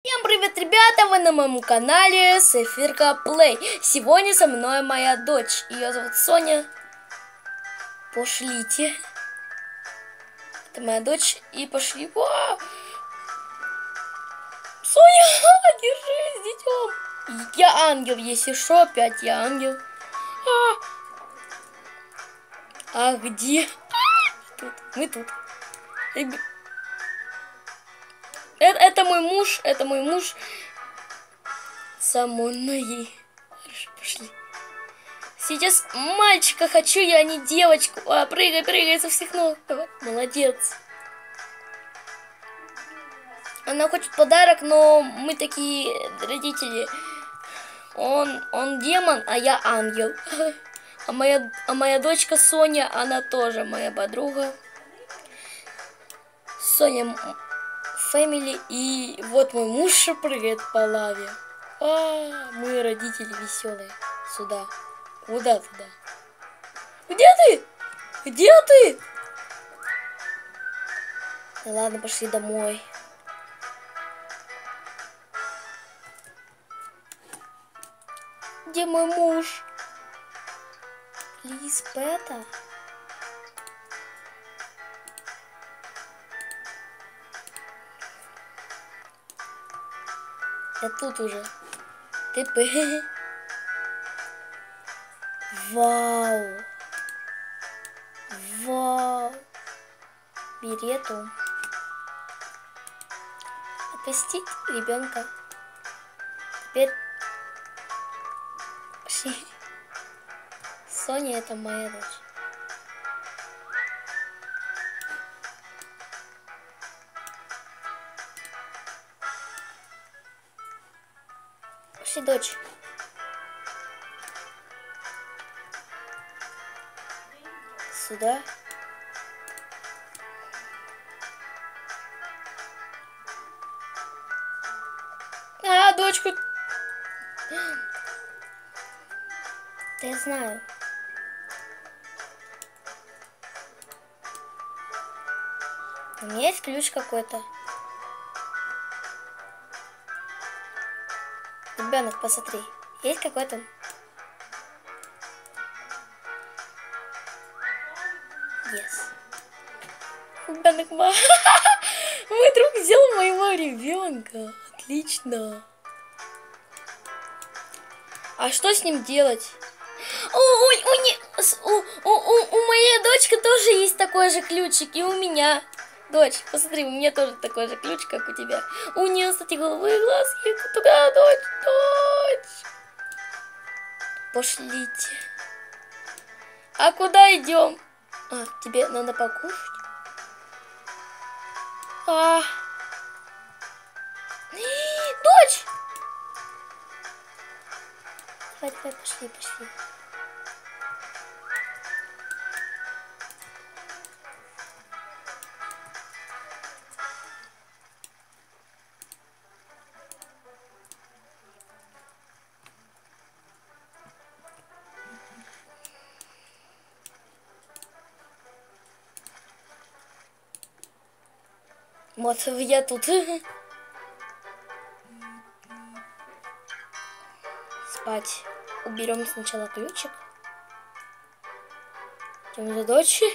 Всем привет, ребята! Вы на моем канале Сефирка Плей. Сегодня со мной моя дочь. Ее зовут Соня. Пошлите. Это моя дочь. И пошли. Вау! Соня, держись, детем. Я ангел, если что, опять я ангел. А где? Тут. Мы тут. Это мой муж, самой ноги. Хорошо, пошли. Сейчас мальчика хочу, я а не девочку. Прыгай, прыгай со всех ног. Давай. Молодец. Она хочет подарок, но мы такие родители. Он демон, а я ангел. А моя дочка Соня, она тоже моя подруга. Соня Фэмили. И вот мой муж прыгает по лаве. Мы родители веселые. Сюда. Куда туда? Где ты? Где ты? Да ладно, пошли домой. Где мой муж? Лиз Пэта? Я тут уже. ТП. Вау. Вау. Берету. Отпустить ребенка. Теперь пошли. Соня — это моя дочь. Пошли, дочь. Сюда. Дочку. Да я знаю. У меня есть ключ какой-то. Ребенок, посмотри. Есть какой-то... Yes. Ребенок, мой друг взял моего ребенка. Отлично. А что с ним делать? У моей дочки тоже есть такой же ключик, и у меня. Дочь, посмотри, у меня тоже такой же ключ, как у тебя. У нее, кстати, голубые глазки. Туда, дочь. Пошлите. А куда идем? Тебе надо покушать? Дочь! Давай, пошли. Вот я тут. Спать. Уберем сначала ключик. Идем за дочь.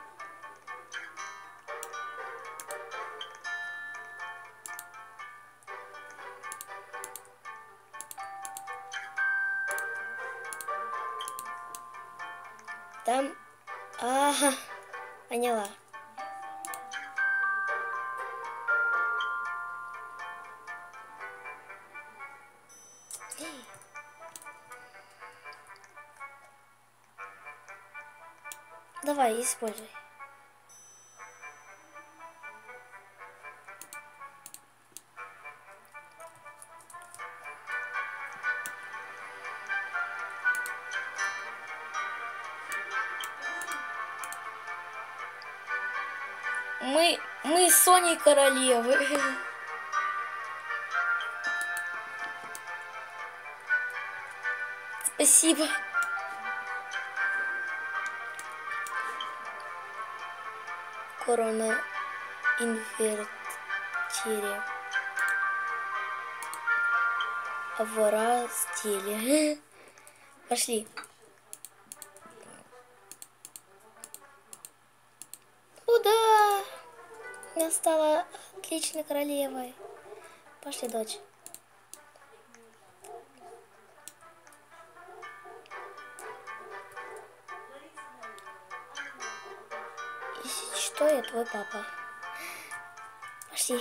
Там. Ага. Поняла. Давай, используй. Мы с Соней королевы. Спасибо. Корона инвертере. в разделе. Пошли. Куда? Я стала отличной королевой. Пошли, дочь. Если что, я твой папа. Пошли.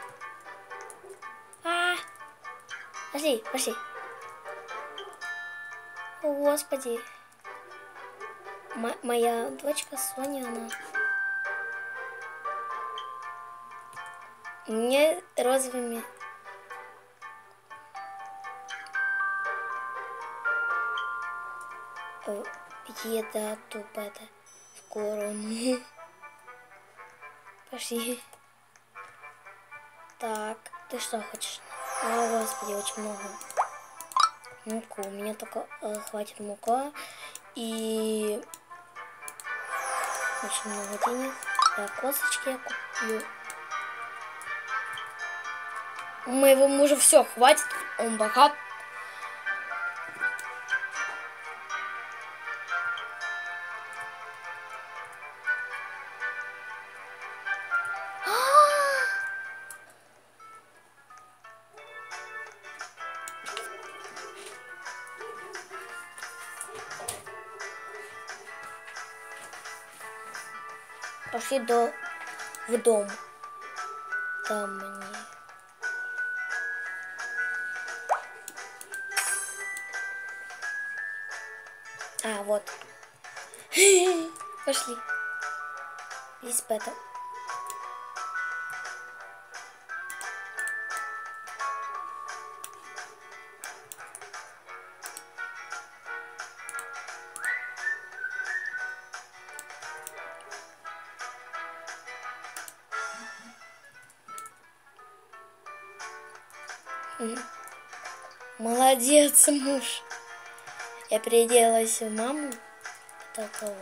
Пошли, пошли. О, Господи. Моя дочка Соня, она... Мне розовыми... Еда тупая, скоро. Пошли. Так, ты что хочешь? О, Господи, очень много. Муку. У меня только хватит мука. И очень много денег. Так, косточки я куплю. У моего мужа все хватит. Он богат. Пошли в дом. Там мне. Вот. Пошли. Из пэта. Молодец, муж. Я переоделась в маму. Такого.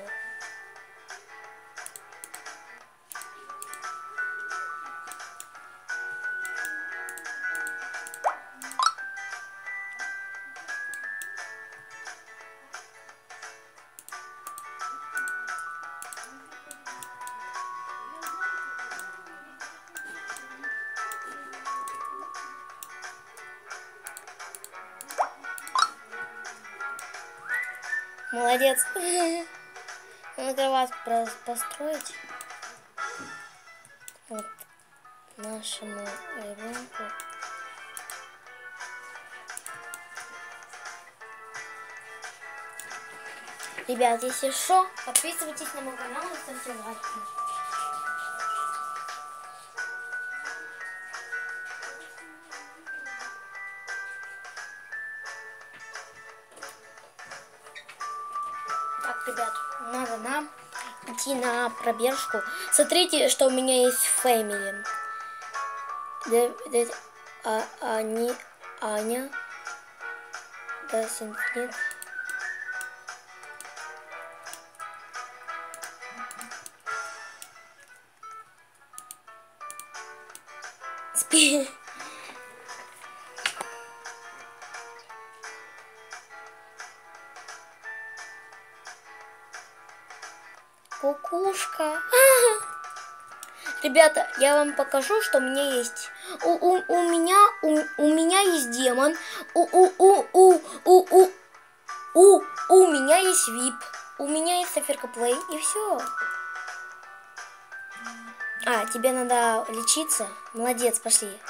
Молодец. Надо вас построить. Вот нашему ребенку. Ребят, если что, подписывайтесь на мой канал и ставьте лайки. Так, ребят, надо нам идти на пробежку. Смотрите, что у меня есть в Family. Аня. Да, нет. Спи. Кукушка. Ребята, я вам покажу, что у меня есть. У меня есть демон. У меня есть VIP. У меня есть Софирка Плей. И все. Тебе надо лечиться? Молодец, пошли.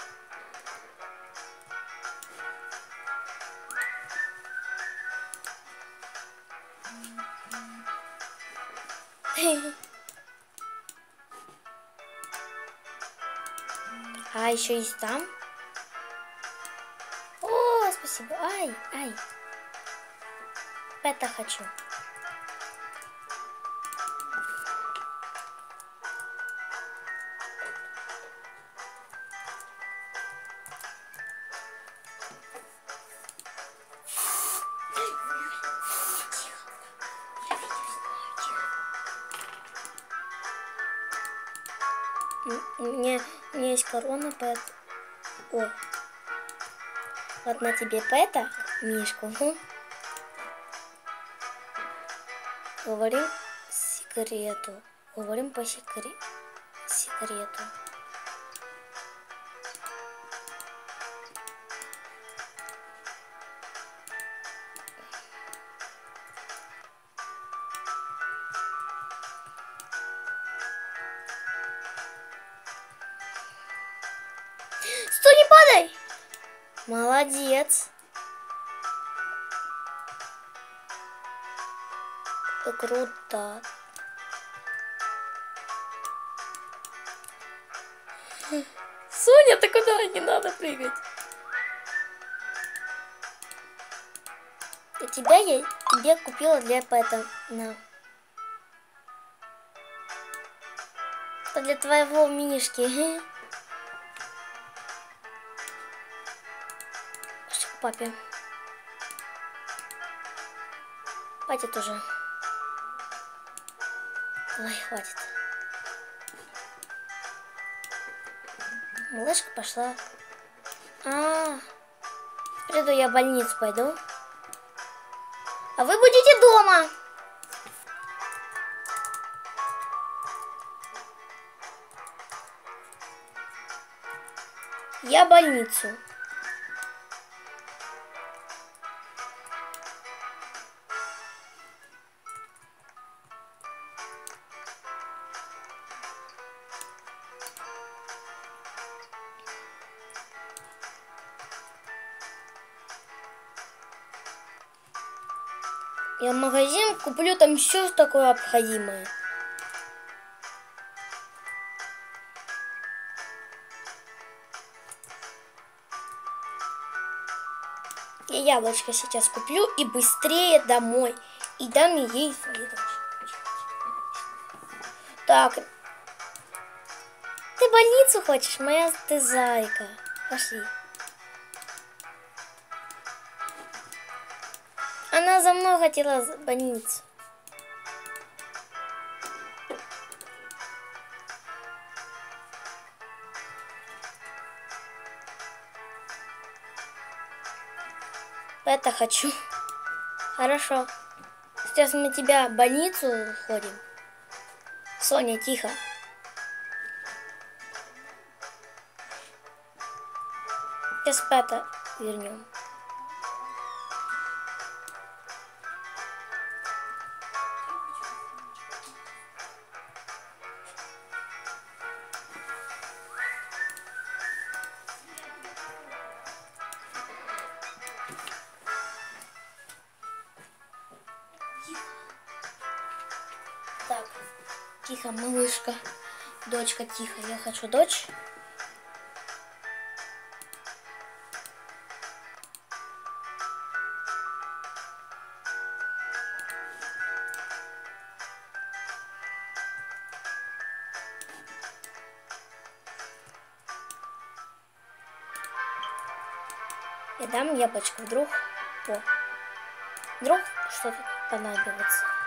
Еще есть там. О, спасибо. Ай. Это хочу. У меня есть корона, поэтому... Вот на тебе Пэта, Мишку. Говорим секрету. Говорим по секрету. Стой, не падай! Молодец. Круто. Соня, ты куда? Не надо прыгать. Я тебе купила для Пэта. На. Это для твоего Мишки. Пошли к папе. Папе тоже. Ой, хватит. Малышка пошла. Приду я в больницу пойду. А вы будете дома. Я в больницу. Я в магазин куплю там все такое необходимое. Я яблочко сейчас куплю и быстрее домой. И дам ей свою дочь. Так. Ты в больницу хочешь, моя ты зайка? Пошли. Она за мной хотела в больницу. Это хочу. Хорошо. Сейчас мы тебя в больницу ходим. Соня, тихо. Сейчас Пэта вернем. Так, тихо, малышка. Дочка, тихо. Я хочу дочь. Я дам яблочко, вдруг что-то понадобится.